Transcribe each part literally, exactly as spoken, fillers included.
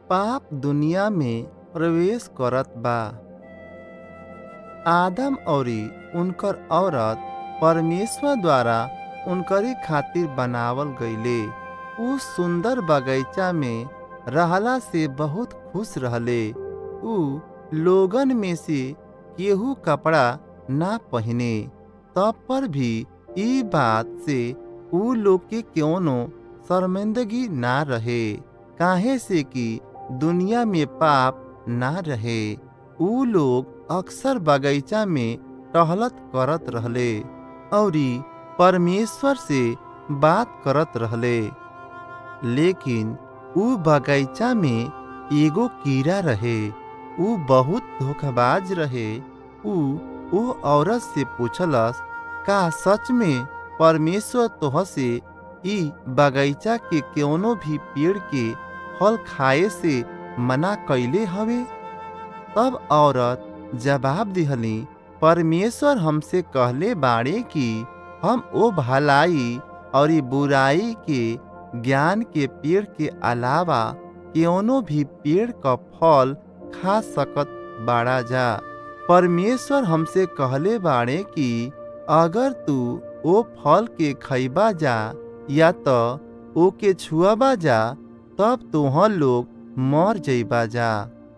पाप दुनिया में प्रवेश करत बा। आदम अउरी उनकर औरत परमेश्वर द्वारा उनकरी खातिर बनावल गईले। उ सुंदर बगीचा में रहला से बहुत खुश रहले। उ लोगन में से केहू कपड़ा ना पहिने, तब पर भी ई बात से उ लोग के कौनो शर्मिंदगी ना रहे, काहे से कि दुनिया में पाप ना रहे। उ लोग अक्सर बगीचा में टहलत करत रहले अउरी परमेश्वर से बात करत रहले। लेकिन उ बगीचा में एगो कीड़ा रहे। उ बहुत धोखेबाज रहे। उ ओ औरत से पूछलस, का सच में परमेश्वर तोह से ई बगीचा के कौनो भी पेड़ के फल खाए से मना कइले हवे? तब औरत जवाब दिहली, परमेश्वर हमसे कहले बाड़े कि हम ओ भलाई और बुराई के ज्ञान के पेड़ के अलावा कौनो भी पेड़ का फल खा सकत बाड़ा जा। परमेश्वर हमसे कहले बाड़े कि अगर तू ओ फल के खइबा जा या तो ओ के छुआबा जा, तब तुह लोग मर जइबा जा।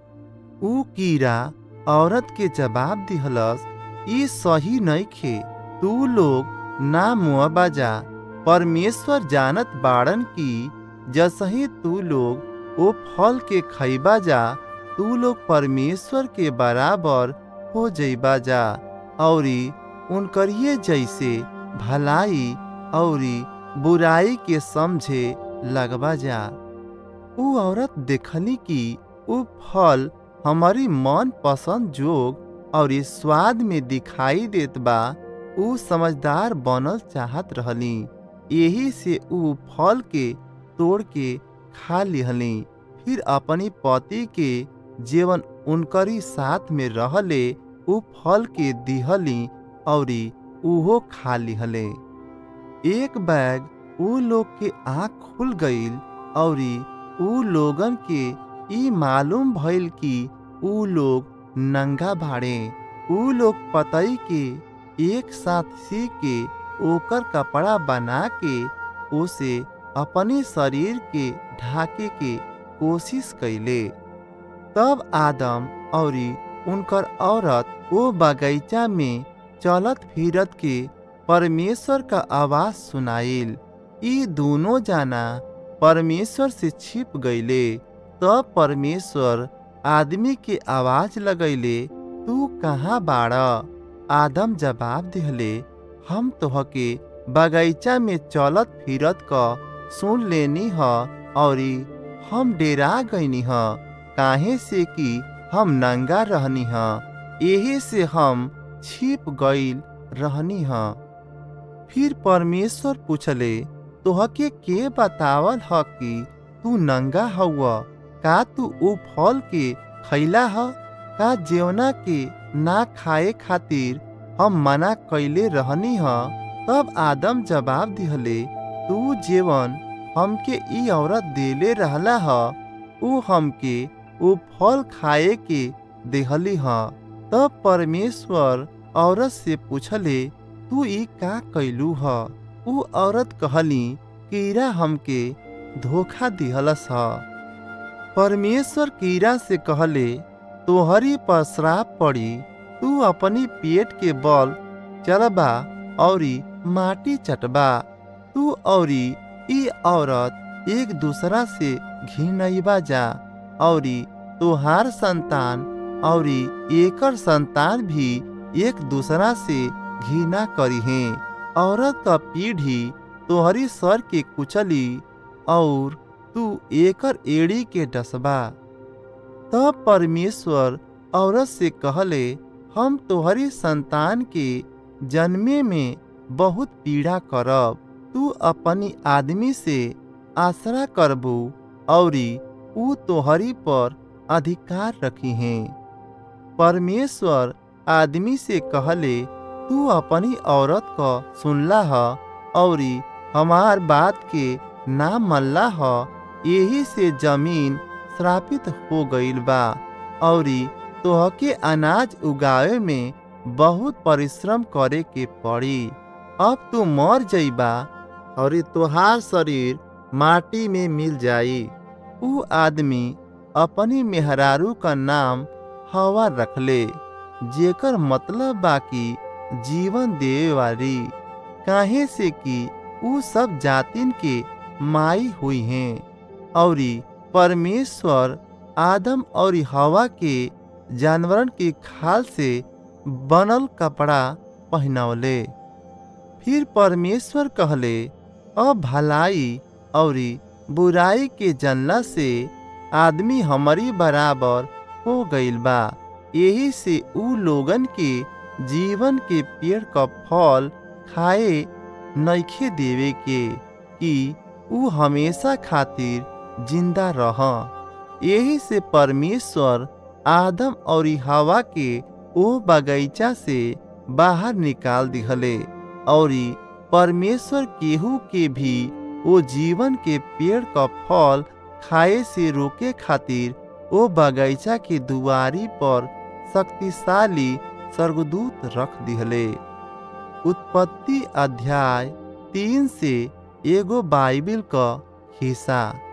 उ कीड़ा औरत के जवाब दिहलस, ई सही नइखे, तू लोग ना मुआबा जा। परमेश्वर जानत बाड़न कि जसही तू लोग ओ फल के खइबा जा, तू लोग परमेश्वर के बराबर हो जइबा जा औरी उनकरिए जैसे भलाई औरी बुराई के समझे लगबा जा। उ औरत देखली कि उ फल हमारी मन पसंद जोग और स्वाद में दिखाई देत बा। उ समझदार बनल चाहत रहली, यही से उ फल के तोड़ के खा लिहली। फिर अपनी पति के जीवन उनकरी साथ में रहले उ फल के दिहली औरी उहो खा लिहले। एक बैग उ लोग के आँख खुल गईल औरी उ लोगन के ई मालूम भइल कि उ लोग नंगा भाड़े। उ लोग पतई के एक साथ सी के ओकर कपड़ा बना के ओसे अपने शरीर के ढाके के कोशिश कैले। तब आदम औरी उनकर औरत वो बगीचा में चलत फिरत के परमेश्वर का आवाज सुनाइल। ई दोनों जाना परमेश्वर से छिप गईले। तब परमेश्वर आदमी के आवाज लगैले, तू कहाँ बाड़ा? आदम जवाब दिहले, हम तोहके बगीचा में चलत फिरत क सुन लेनी ह औरी हम डेरा गईनी ह, काहे से कि हम नंगा रहनी ह, यही से हम छिप गईल रहनी ह। फिर परमेश्वर पूछले, तोहके के बतावल ह कि तू नंगा हउआ? का तू ओ फल के खैला ह? का जेवना के ना खाए खातिर हम मना कैले रहनी ह? तब आदम जवाब दिहले, तू जेवन हमके ई औरत देले रहला ह, उ हमके ओ फल खाए के देहली ह। तब परमेश्वर औरत से पूछले, तू ई का कैलू ह? उ औरत कहली, कीड़ा हमके धोखा दिहलस ह। परमेश्वर कीड़ा से कहले, तोहरी पर श्राप पड़ी, तू अपनी पेट के बल चलबा औरी माटी चटबा। तू औरी ई औरत एक दूसरा से घिनइबा जा औरी तोहार संतान औरी एकर संतान भी एक दूसरा से घिना करिहे। औरत का पीढ़ी तोहरी सर के कुचली और तू एकर एड़ी के डसबा। तब परमेश्वर औरत से कहले, हम तोहरी संतान के जन्मे में बहुत पीड़ा करब। तू अपनी आदमी से आसरा करबू औरी उ तोहरी पर अधिकार रखी हैं। परमेश्वर आदमी से कहले, तू अपनी औरत का सुनला ह औरी हमार बात के ना मल्ला ह, यही से जमीन श्रापित हो गईल बा औरी तोहके अनाज उगावे में बहुत परिश्रम करे के पड़ी। अब तू मर जइबा और तोहार शरीर माटी में मिल जाई। ऊ आदमी अपनी मेहरारू का नाम हवा रखले, जेकर मतलब बाकी जीवन देवे वाली, काहे से कि ऊ सब जातिन के माई हुई हैं। औरी परमेश्वर आदम और हवा के जानवरन के खाल से बनल कपड़ा पहनवले। फिर परमेश्वर कहले, अब भलाई और बुराई के जानला से आदमी हमारी बराबर हो गईल बा, यही से ऊ लोगन के जीवन के पेड़ का फल खाए नइखे देवे के कि ऊ हमेशा खातिर जिंदा रह। यही से परमेश्वर आदम और हवा के ओ बगीचा से बाहर निकाल दिहले और परमेश्वर केहू के भी वो जीवन के पेड़ का फल खाए से रोके खातिर वो बगीचा के दुआरी पर शक्तिशाली स्वर्गदूत रख दिहले। उत्पत्ति अध्याय तीन से एगो बाइबिल का हिस्सा।